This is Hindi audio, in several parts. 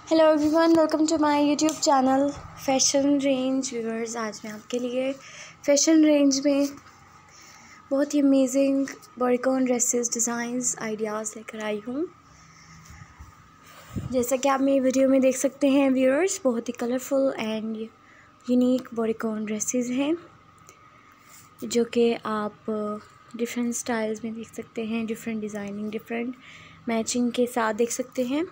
Hello everyone, welcome to my YouTube channel fashion range viewers. आज मैं आपके लिए फैशन रेंज में बहुत ही amazing bodycon dresses designs ideas लेकर आई हूँ। जैसा कि आप मेरी वीडियो में देख सकते हैं व्यूअर्स, बहुत ही colourful and unique bodycon dresses हैं जो कि आप डिफरेंट स्टाइल्स में देख सकते हैं, डिफरेंट डिज़ाइनिंग, डिफरेंट मैचिंग के साथ देख सकते हैं।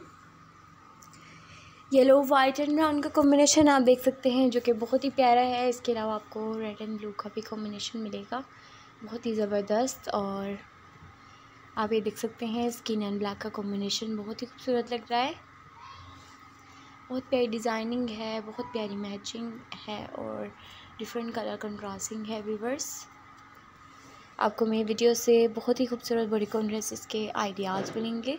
येलो वाइट एंड ब्राउन का कॉम्बिनेशन आप देख सकते हैं जो कि बहुत ही प्यारा है। इसके अलावा आपको रेड एंड ब्लू का भी कॉम्बिनेशन मिलेगा, बहुत ही ज़बरदस्त। और आप ये देख सकते हैं स्किन एंड ब्लैक का कॉम्बिनेशन बहुत ही खूबसूरत लग रहा है। बहुत प्यारी डिज़ाइनिंग है, बहुत प्यारी मैचिंग है और डिफरेंट कलर कंट्रास्टिंग है व्यूअर्स। आपको मेरी वीडियो से बहुत ही खूबसूरत बॉडीकॉन ड्रेसेस के आइडियाज़ मिलेंगे।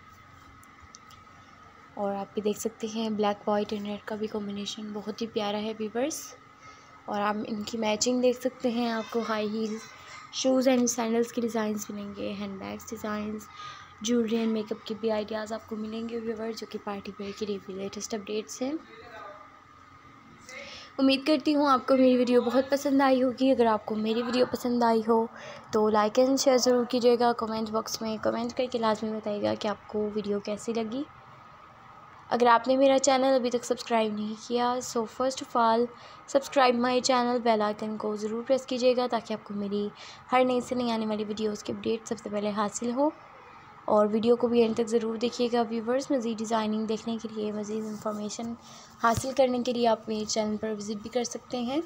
और आप भी देख सकते हैं ब्लैक वाइट एंड रेड का भी कॉम्बिनेशन बहुत ही प्यारा है व्यूअर्स। और आप इनकी मैचिंग देख सकते हैं। आपको high heel shoes and sandals के डिज़ाइंस मिलेंगे, hand bags designs, jewellery and makeup के भी आइडियाज़ आपको मिलेंगे व्यूअर्स, जो कि पार्टी वेयर के लिए भी लेटेस्ट अपडेट्स हैं। उम्मीद करती हूँ आपको मेरी वीडियो बहुत पसंद आई होगी। अगर आपको मेरी वीडियो पसंद आई हो तो लाइक एंड शेयर ज़रूर कीजिएगा। कमेंट बॉक्स में कमेंट करके लाजमी बताइएगा कि आपको वीडियो कैसी लगी। अगर आपने मेरा चैनल अभी तक सब्सक्राइब नहीं किया so first of all subscribe my channel, bell icon को ज़रूर प्रेस कीजिएगा ताकि आपको मेरी हर नई से नई आने वाली वीडियोस की अपडेट सबसे पहले हासिल हो। और वीडियो को भी एंड तक ज़रूर देखिएगा व्यूवर्स। मज़ीद डिज़ाइनिंग देखने के लिए, मज़ीद इंफॉर्मेशन हासिल करने के लिए आप मेरे चैनल पर विज़िट भी कर सकते हैं।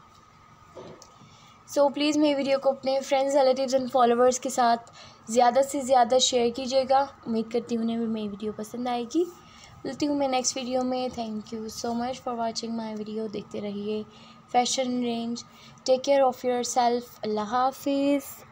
सो प्लीज़ मेरी वीडियो को अपने फ्रेंड्स, रिलेटिव्स एंड फॉलोवर्स के साथ ज़्यादा से ज़्यादा शेयर कीजिएगा। उम्मीद करती हूँ उन्हें भी मेरी वीडियो पसंद आएगी। मिलती हूँ मैं नेक्स्ट वीडियो में। Thank you so much for watching my video. देखते रहिए fashion range. Take care of yourself. अल्लाह हाफिज़।